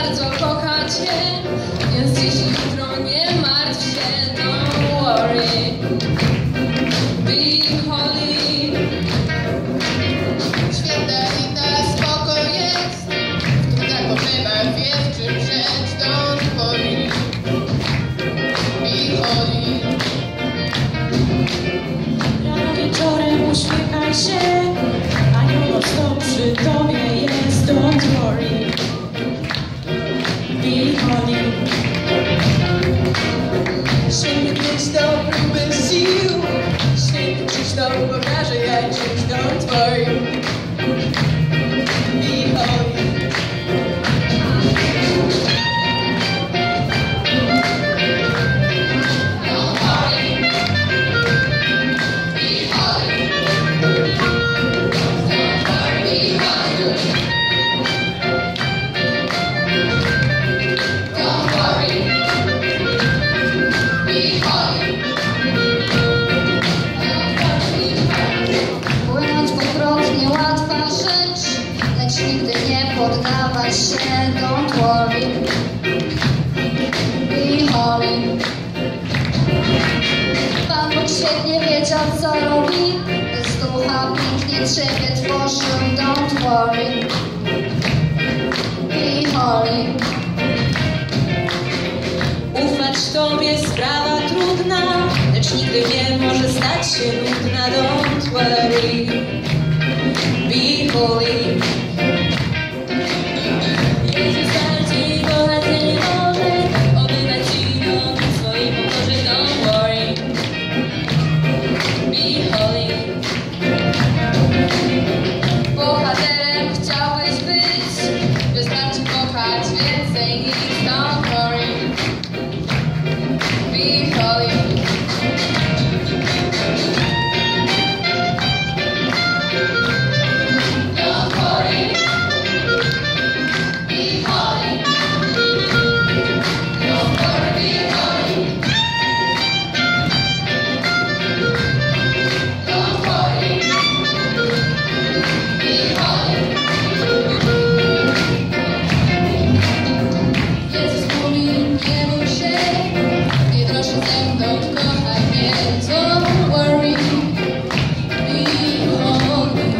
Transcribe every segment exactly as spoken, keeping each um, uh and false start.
bardzo kocha cię, więc dziś jutro nie martw się, don't worry, be holy. Święta lita spoko jest, w trudach pogrzebach wie w czym rzecz, don't worry, be holy. Rano wieczorem uśmiechaj się, anioł mocno przy tobie jest, don't worry, be holy. Święty Krzysztof próby sił, Święty Krzysztof pokaże jak żyć, don't worry, be holy. Płynąć po prąd niełatwa rzecz, lecz nigdy nie poddawać się, don't worry, be holy. Pan Bóg świetnie wiedział co robi, bez ducha pięknie ciebie tworzył, don't worry, be holy. Ufać tobie sprawa trudna, lecz nigdy nie może stać się nudna, don't worry, be holy. Jezus bardziej kochać nie może, obywać ci nogi w swojej pokorze, don't worry, be holy. Bohaterem chciałbyś być, wystarczy kochać więcej niż, don't worry, be holy. Don't worry, be holy. Don't worry, be holy. Don't worry, be holy. Jezus mówi, nie bój się, nie proszę ze mną, kochaj mnie, don't worry, be holy.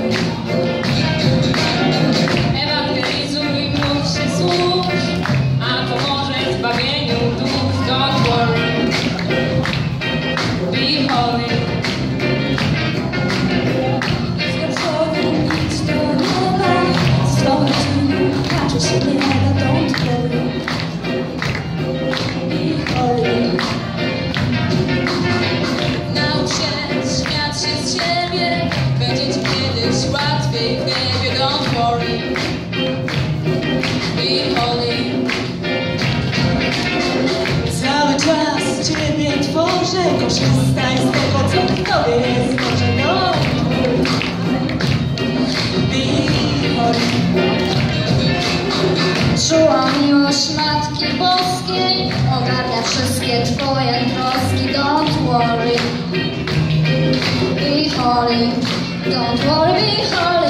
Ewangelizuj, mów się słów, a pomoże w zbawieniu dusz, don't worry, be holy. Zgorszony nic do nieba, stworzony, patrzę się nie da, don't worry, be holy. Naucz się śmiać się z siebie, będzie ci kiedyś łatwiej w niebie, don't worry, be holy. Cały czas ciebie tworzę, korzystaj z tego co w tobie jest, może don't worry, be holy. Czuła miłość Matki Boskiej, ogarnia wszystkie twoje troski, don't worry, be holy, don't worry, be holy.